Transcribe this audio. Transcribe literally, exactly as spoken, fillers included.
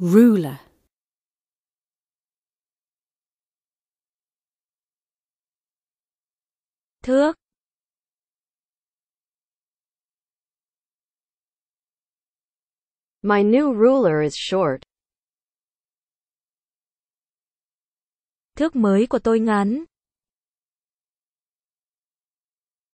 ruler, thước, My new ruler is short. thước mới của tôi ngắn.